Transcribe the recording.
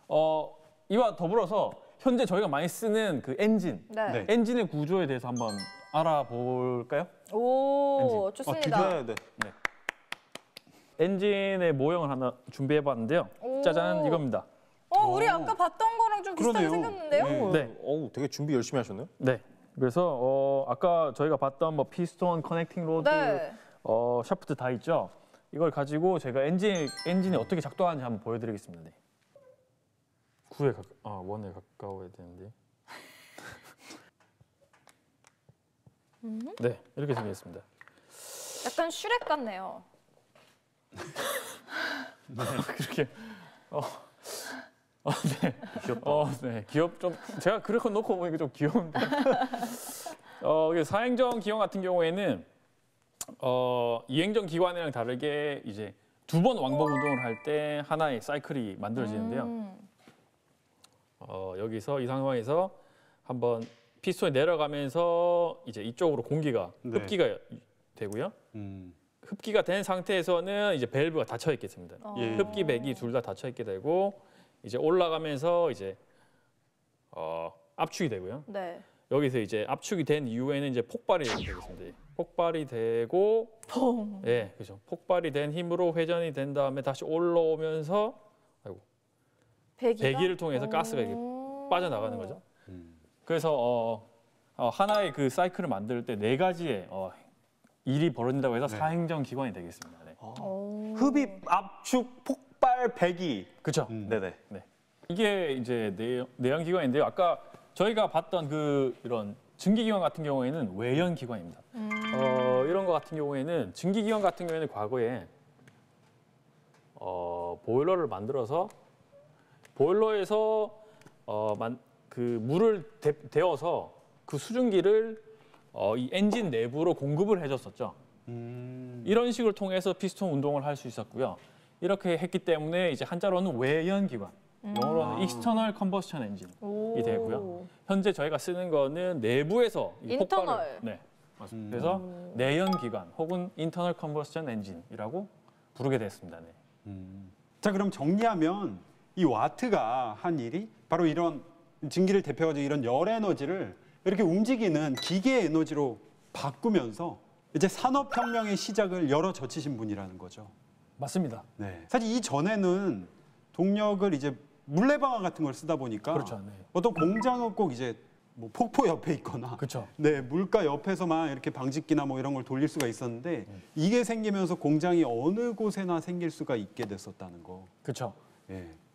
이와 더불어서 현재 저희가 많이 쓰는 그 엔진, 네. 엔진의 구조에 대해서 한번 알아볼까요? 오, 좋습니다. 네. 네. 엔진의 모형을 하나 준비해봤는데요. 오. 짜잔, 이겁니다. 우리 아까 봤던 거랑 좀 비슷하게 생겼는데요? 네. 어우, 되게 준비 열심히 하셨네요. 네. 그래서 아까 저희가 봤던 뭐 피스톤, 커넥팅 로드, 네. 샤프트 다 있죠. 이걸 가지고 제가 엔진이 어떻게 작동하는지 한번 보여드리겠습니다. 네. 1에 가까워야 되는데. 네, 이렇게 생겼습니다. 약간 슈렉 같네요. 네, 그렇게. 네. 귀엽다. 네, 좀 제가 그렇게 놓고 보니까 좀 귀여운데. 사행정 기관 같은 경우에는 이행정 기관이랑 다르게 이제 2번 왕복 운동을 할 때 하나의 사이클이 만들어지는데요. 여기서 이 상황에서 한번 피스톤이 내려가면서 이제 이쪽으로 공기가 흡기가 되고요. 흡기가 된 상태에서는 이제 밸브가 닫혀 있겠습니다. 흡기, 배기 둘 다 닫혀 있게 되고 이제 올라가면서 이제 압축이 되고요. 네. 여기서 이제 압축이 된 이후에는 이제 폭발이 되겠습니다. 폭발이 되고, 퐁. 예, 그렇죠. 폭발이 된 힘으로 회전이 된 다음에 다시 올라오면서, 배기를 통해서 가스가 이렇게 빠져나가는 거죠. 그래서 하나의 그 사이클을 만들 때 4가지의 일이 벌어진다고 해서 사행정 기관이 되겠습니다. 네. 흡입, 압축, 폭발, 배기. 그렇죠. 네네. 네. 이게 이제 내연 기관인데요. 아까 저희가 봤던 이런 증기기관 같은 경우에는 외연 기관입니다. 이런 거 같은 경우에는 증기기관 같은 경우에는 과거에 보일러를 만들어서 보일러에서 그 물을 데워서 그 수증기를 이 엔진 내부로 공급을 해줬었죠. 이런 식을 통해서 피스톤 운동을 할 수 있었고요. 이렇게 했기 때문에 이제 한자로는 외연 기관, 영어로는 External Combustion Engine이 되고요. 현재 저희가 쓰는 거는 내부에서 이 인터널. 폭발을, 네, 맞습니다. 그래서 내연 기관 혹은 Internal Combustion Engine이라고 부르게 됐습니다. 네. 자, 그럼 정리하면 이 와트가 한 일이 바로 이런 증기를 대표하는 이런 열 에너지를 이렇게 움직이는 기계 에너지로 바꾸면서 이제 산업혁명의 시작을 열어젖히신 분이라는 거죠. 맞습니다. 네. 사실 이전에는 동력을 이제 물레방아 같은 걸 쓰다 보니까 그렇죠. 네. 어떤 공장은 꼭 이제 뭐 폭포 옆에 있거나 그렇죠. 네, 물가 옆에서만 이렇게 방직기나 뭐 이런 걸 돌릴 수가 있었는데 이게 생기면서 공장이 어느 곳에나 생길 수가 있게 됐었다는 거. 그렇죠. 예.